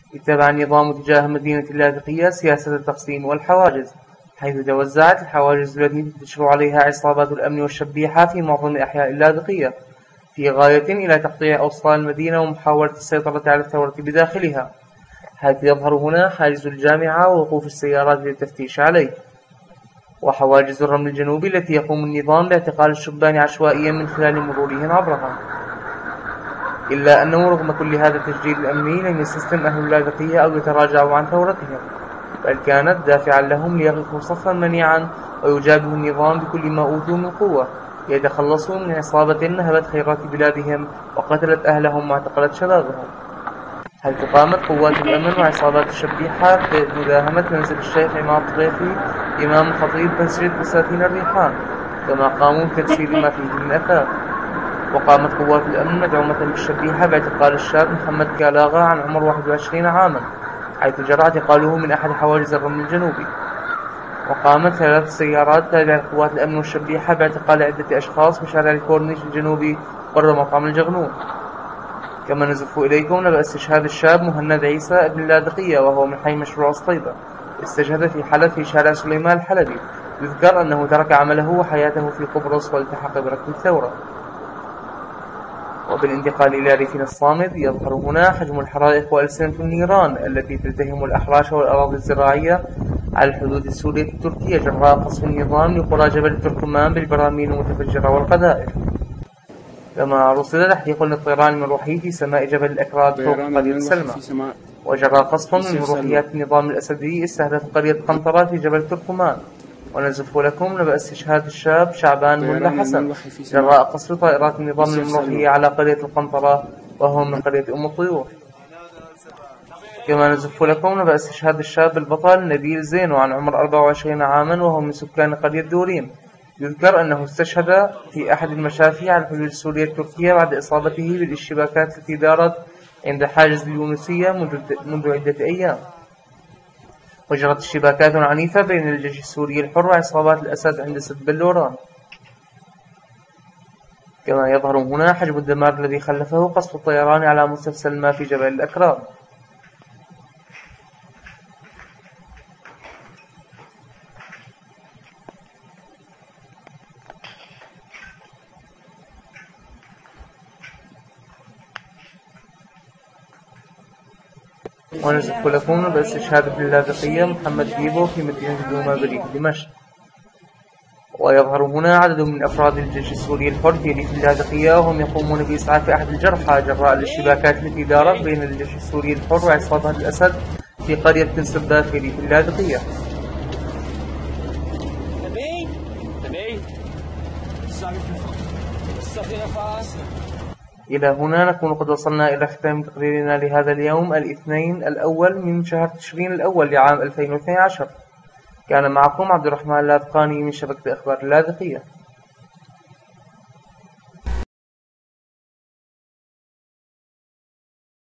اتبع النظام تجاه مدينة اللاذقية سياسة التقسيم والحواجز، حيث توزعت الحواجز التي تنتشر عليها عصابات الأمن والشبيحة في معظم أحياء اللاذقية، في غاية إلى تقطيع أوصال المدينة ومحاولة السيطرة على الثورة بداخلها، حيث يظهر هنا حاجز الجامعة ووقوف السيارات للتفتيش عليه، وحواجز الرمل الجنوبي التي يقوم النظام باعتقال الشبان عشوائيا من خلال مرورهم عبرها. إلا أنه رغم كل هذا التشديد الأمني لم يستسلم أهل اللاذقية أو يتراجعوا عن ثورتهم، بل كانت دافعا لهم ليقفوا صفا منيعا ويجابهوا النظام بكل ما أوتوا من قوة ليتخلصوا من عصابة نهبت خيرات بلادهم وقتلت أهلهم واعتقلت شبابهم، حيث قامت قوات الأمن وعصابات الشبيحة بمداهمة منزل الشيخ عماد الطريفي إمام الخطيب مسجد بساتين الريحان، كما قاموا بتجسيد ما فيه من أثار. وقامت قوات الأمن مدعومة بالشبيحة باعتقال الشاب محمد كالاغا عن عمر 21 عاما، حيث جرى اعتقاله من أحد حواجز الرمل الجنوبي. وقامت 3 سيارات تابعة لقوات الأمن والشبيحة باعتقال عدة أشخاص بشارع الكورنيش الجنوبي قرب مطعم الجغنون. كما نزف إليكم نبأ استشهاد الشاب مهند عيسى ابن اللاذقية وهو من حي مشروع الصطيبة، استشهد في حلب في شارع سليمان الحلبي. يذكر أنه ترك عمله وحياته في قبرص والتحق بركب الثورة. وبالانتقال إلى ريفنا الصامد يظهر هنا حجم الحرائق وألسنة النيران التي تلتهم الأحراش والأراضي الزراعية على الحدود السورية التركية جراء قصف النظام لقرى جبل التركمان بالبراميل المتفجرة والقذائف. كما رصد تحقيق للطيران المروحي في سماء جبل الأكراد فوق قرية سلمى، وجرى قصف من مروحيات النظام الأسدي استهدف قرية قنطرة في جبل تركمان. ونزف لكم نبأ استشهاد الشاب شعبان ملا حسن جراء قصف طائرات النظام المروحية على قرية القنطرة وهو من قرية أم الطيور. كما نزف لكم نبأ استشهاد الشاب البطل نبيل زينو عن عمر 24 عاما وهو من سكان قرية دوريم. يذكر أنه استشهد في أحد المشافي على الحدود السورية التركية بعد إصابته بالاشتباكات التي دارت عند حاجز اليونسية منذ عدة أيام. وجرت اشتباكات عنيفة بين الجيش السوري الحر وعصابات الأسد عند سد بلوران. كما يظهر هنا حجم الدمار الذي خلفه قصف الطيران على مستوى سلمى في جبل الأكراد. ونزف لكم باستشهاد ابن اللاذقية محمد ديبو في مدينة دوما بريف دمشق. ويظهر هنا عدد من أفراد الجيش السوري الحر في ريف اللاذقية وهم يقومون بإسعاف أحد الجرحى جراء الاشتباكات التي دارت بين الجيش السوري الحر وعصابات الأسد في قرية بن سبات في ريف اللاذقية. إلى هنا نكون قد وصلنا إلى ختام تقريرنا لهذا اليوم الاثنين الأول من شهر تشرين الأول لعام 2012. كان معكم عبد الرحمن اللاذقاني من شبكة أخبار اللاذقية.